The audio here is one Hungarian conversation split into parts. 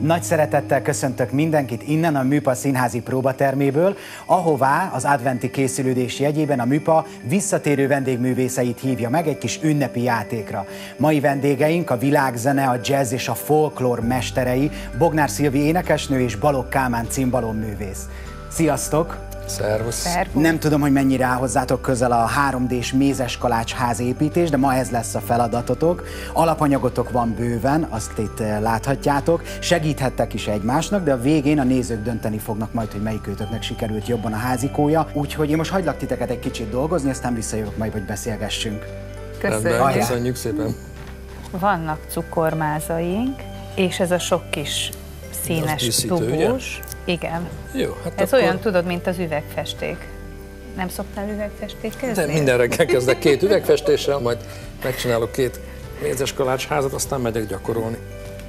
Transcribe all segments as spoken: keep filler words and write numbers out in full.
Nagy szeretettel köszöntök mindenkit innen a Műpa színházi próbaterméből, ahová az adventi készülődés jegyében a Műpa visszatérő vendégművészeit hívja meg egy kis ünnepi játékra. Mai vendégeink a világzene, a jazz és a folklór mesterei, Bognár Szilvi énekesnő és Balogh Kálmán cimbalom-művész. Sziasztok! Szervusz! Szervusz. Nem tudom, hogy mennyire áll hozzátok közel a három dés mézes kalács házépítés, de ma ez lesz a feladatotok. Alapanyagotok van bőven, azt itt láthatjátok. Segíthettek is egymásnak, de a végén a nézők dönteni fognak majd, hogy melyikőtöknek sikerült jobban a házikója. Úgyhogy én most hagylak titeket egy kicsit dolgozni, aztán visszajövök majd, hogy beszélgessünk. Köszönjük. Köszönjük szépen! Vannak cukormázaink, és ez a sok kis színes dugós. Igen. Jó, hát ez akkor... olyan, tudod, mint az üvegfesték. Nem szoktál üvegfestékezni? De minden reggel kezdek két üvegfestéssel, majd megcsinálok két mézes kalácsházat, aztán megyek gyakorolni.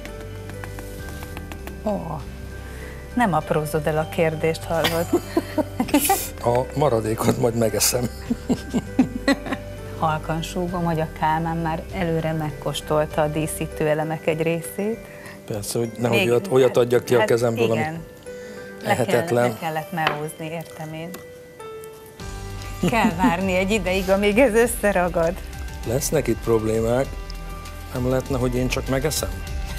Ó, nem aprózod el a kérdést, hallod? A maradékot majd megeszem. Halkan súgom, hogy a Kálmán már előre megkóstolta a díszítő elemek egy részét. Persze, hogy nehogy olyat, olyat adjak ki hát a kezemből, igen. ami ehetetlen. Le kellett melózni, értem én. Kell várni egy ideig, amíg ez összeragad. Lesznek itt problémák. Nem lehetne, hogy én csak megeszem?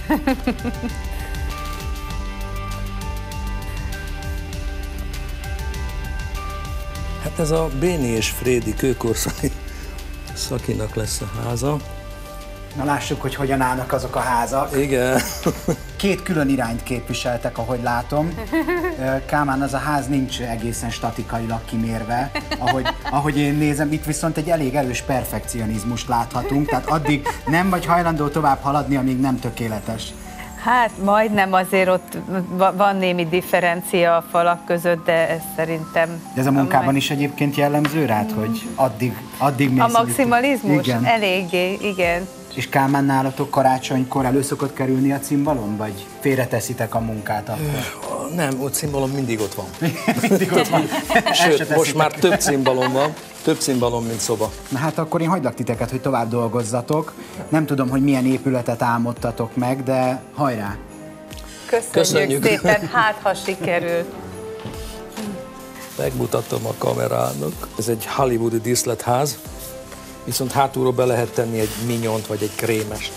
Hát ez a Béni és Frédi kőkorszaki szakinak lesz a háza. Na lássuk, hogy hogyan állnak azok a házak. Igen. Két külön irányt képviseltek, ahogy látom. Kálmán, az a ház nincs egészen statikailag kimérve, ahogy, ahogy én nézem. Itt viszont egy elég erős perfekcionizmust láthatunk, tehát addig nem vagy hajlandó tovább haladni, amíg nem tökéletes. Hát majdnem, azért ott van némi differencia a falak között, de ez szerintem... De ez a munkában majd... is egyébként jellemző rád, hogy addig, addig mész... A maximalizmus? Igen. Eléggé, igen. És Kálmán, nálatok karácsonykor elő szokott kerülni a cimbalom, vagy félreteszitek a munkát akkor? Nem, a cimbalom mindig ott van. mindig ott van. Sőt, most már több cimbalom van, több cimbalom, mint szoba. Na hát akkor én hagylak titeket, hogy tovább dolgozzatok. Nem tudom, hogy milyen épületet álmodtatok meg, de hajrá! Köszönjük, Köszönjük szépen, hát ha sikerül. Megmutatom a kamerának. Ez egy hollywoodi díszletház. Viszont hátulról be lehet tenni egy minyont vagy egy krémest.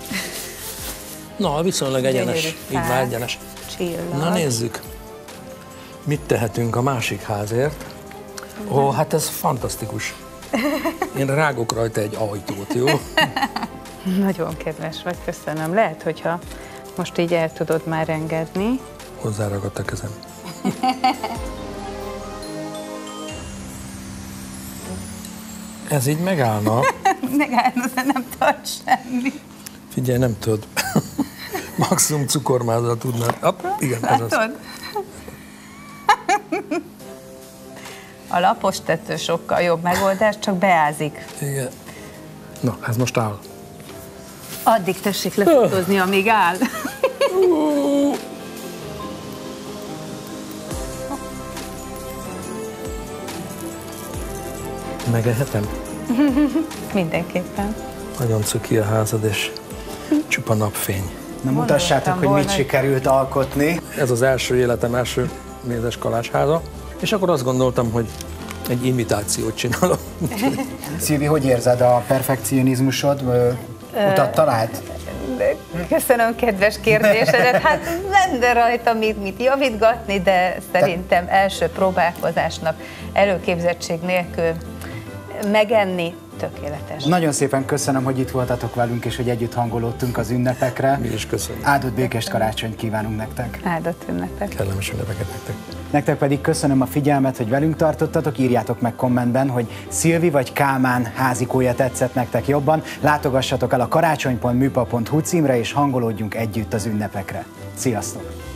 Na, viszonylag egyenes. Így már egyenes. Csillag. Na nézzük, mit tehetünk a másik házért. Ó, oh, hát ez fantasztikus. Én rágok rajta egy ajtót, jó? Nagyon kedves vagy, köszönöm. Lehet, hogyha most így el tudod már engedni. Hozzáragadt a kezem. Ez így megállna. Megállna, de nem tart semmi. Figyelj, nem tudod. Maximum cukormázzal tudnád. Hopp, igen, ez az. A lapos tető sokkal jobb megoldás, csak beázik. Igen. Na, ez most áll. Addig tessék lefotózni, amíg áll. Megehetem? Mindenképpen. Nagyon cuki a házad, és csupa napfény. Na mutassátok, hogy mit sikerült alkotni. Ez az első életem első mézes kalácsháza, és akkor azt gondoltam, hogy egy imitációt csinálom. Szilvi, hogy érzed a perfekcionizmusod? Utat talált? Köszönöm, kedves kérdésedet. Hát lenne rajta mit, mit javítgatni, de szerintem első próbálkozásnak előképzettség nélkül megenni tökéletes. Nagyon szépen köszönöm, hogy itt voltatok velünk, és hogy együtt hangolódtunk az ünnepekre. Mi is köszönjük. Áldott békés karácsonyt kívánunk nektek. Áldott ünnepek. Kellemes ünnepeket nektek. Nektek pedig köszönöm a figyelmet, hogy velünk tartottatok. Írjátok meg kommentben, hogy Szilvi vagy Kálmán házikója tetszett nektek jobban. Látogassatok el a karácsony pont műpa pont hu címre, és hangolódjunk együtt az ünnepekre. Sziasztok!